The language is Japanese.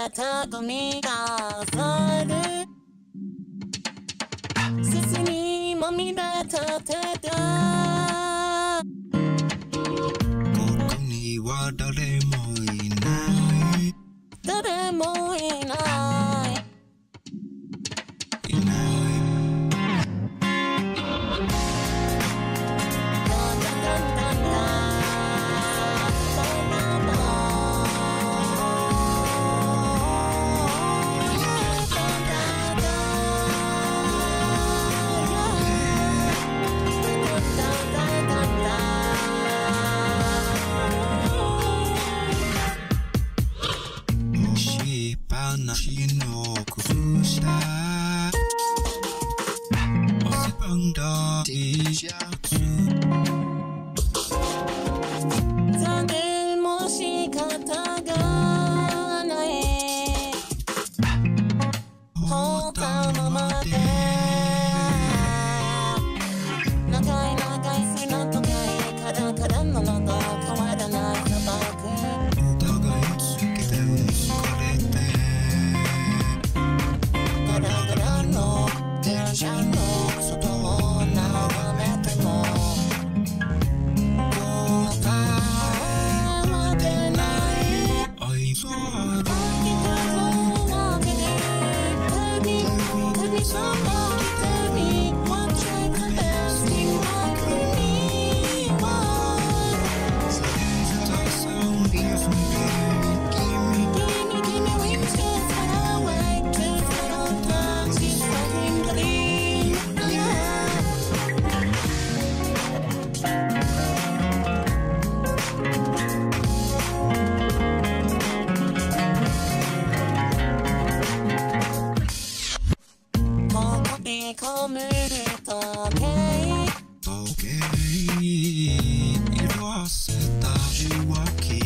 たゴミが去るすすにまみれた手だここには誰もいない誰もいない話の工夫したおせばんだ T シャツ残念も仕方がない放ったままで長い長い砂とかいカラカラの喉変わらない砂漠お互いつけて疲れてガラガラの電車の外を眺めても答えは出ない愛想はだけどわけに旅その旅 One check the best thing like me one Sometimes sound different Give me wings to fly away to little times He's fighting the lead Yeah ここでこむる時計色あせた受話器